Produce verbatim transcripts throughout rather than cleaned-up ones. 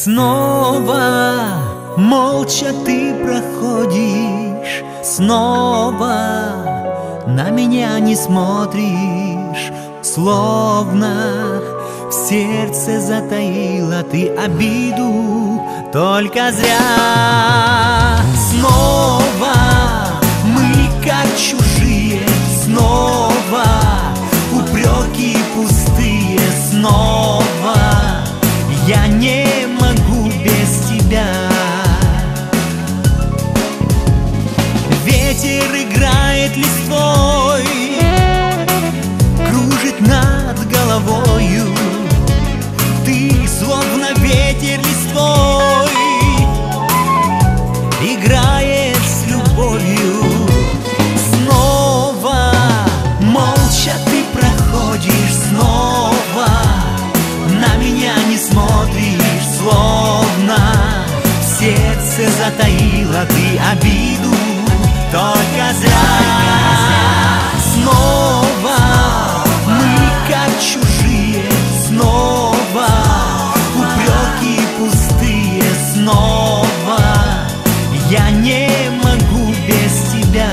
Снова молча ты проходишь, снова на меня не смотришь, словно в сердце затаила ты обиду, только зря. Снова мы как чужие, снова упреки пустые, снова я не могу без тебя. Ветер играет листвой, кружит над головою. Ты словно ветер листвой, играет с любовью. Снова молча ты проходишь, снова на меня не смотришь, словно в сердце затаила ты обиду, только зря. Снова мы как чужие, снова упреки пустые, снова я не могу без тебя.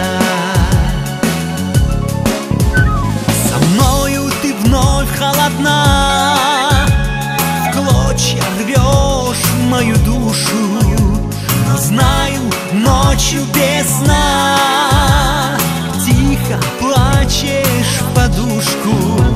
Со мною ты вновь холодна, в клочья рвешь мою душу, но знаю, ночью без сна тихо плачешь в подушку.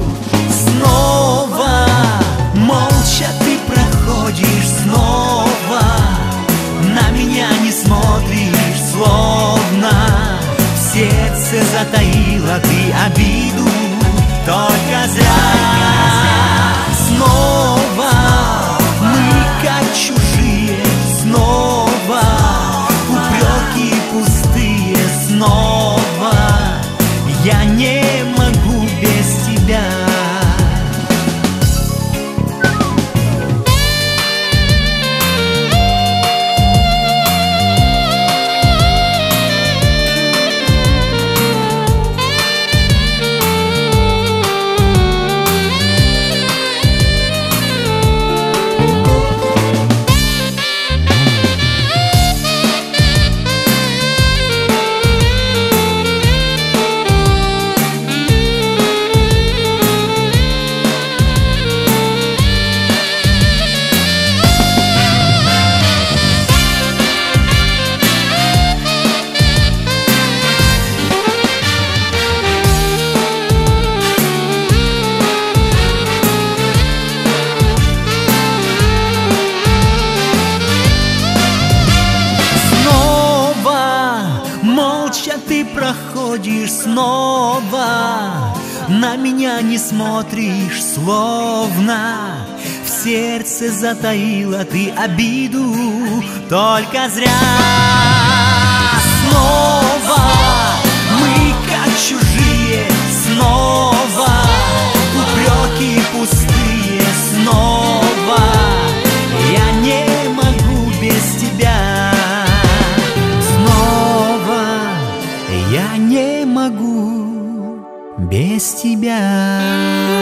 Снова молча ты проходишь, снова на меня не смотришь, словно в сердце затаила ты обиду, только зря. Снова мы как чужие, снова упреки пустые, снова я не могу без тебя. Ты проходишь, снова на меня не смотришь, словно в сердце затаила ты обиду, только зря. Снова мы как чужие, снова упреки пустые, снова я не могу без тебя. Я не могу без тебя.